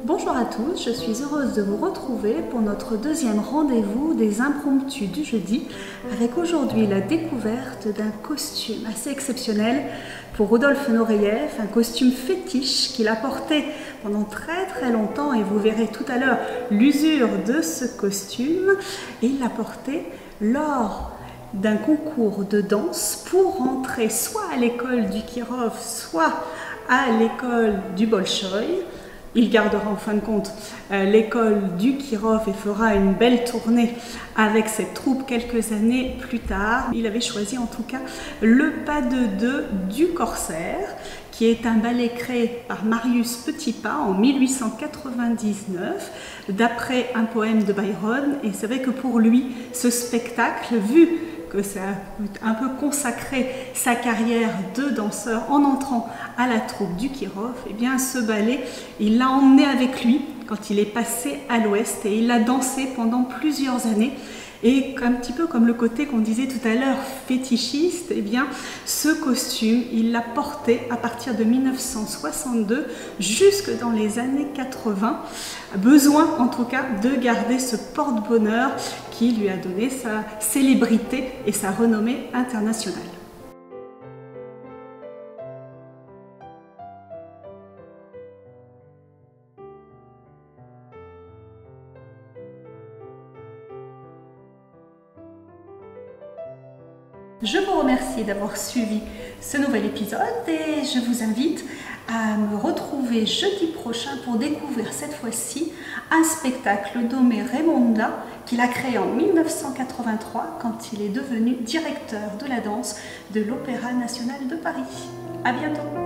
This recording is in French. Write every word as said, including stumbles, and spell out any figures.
Bonjour à tous, je suis heureuse de vous retrouver pour notre deuxième rendez-vous des impromptus du jeudi, avec aujourd'hui la découverte d'un costume assez exceptionnel pour Rudolf Nureyev, un costume fétiche qu'il a porté pendant très très longtemps et vous verrez tout à l'heure l'usure de ce costume. Et il l'a porté lors d'un concours de danse pour rentrer soit à l'école du Kirov, soit à l'école du Bolchoï. Il gardera en fin de compte euh, l'école du Kirov et fera une belle tournée avec cette troupe quelques années plus tard. Il avait choisi en tout cas le pas de deux du Corsaire, qui est un ballet créé par Marius Petipa en mille huit cent quatre-vingt-dix-neuf, d'après un poème de Byron. Et c'est vrai que pour lui, ce spectacle, vu que ça a un peu consacré sa carrière de danseur en entrant à la troupe du Kirov, et eh bien ce ballet, il l'a emmené avec lui quand il est passé à l'Ouest et il l'a dansé pendant plusieurs années. Et un petit peu comme le côté qu'on disait tout à l'heure fétichiste, eh bien ce costume, il l'a porté à partir de mille neuf cent soixante-deux jusque dans les années quatre-vingts. Besoin en tout cas de garder ce porte-bonheur qui lui a donné sa célébrité et sa renommée internationale. Je vous remercie d'avoir suivi ce nouvel épisode et je vous invite à me retrouver jeudi prochain pour découvrir cette fois-ci un spectacle nommé Raymonda qu'il a créé en mille neuf cent quatre-vingt-trois quand il est devenu directeur de la danse de l'Opéra national de Paris. À bientôt!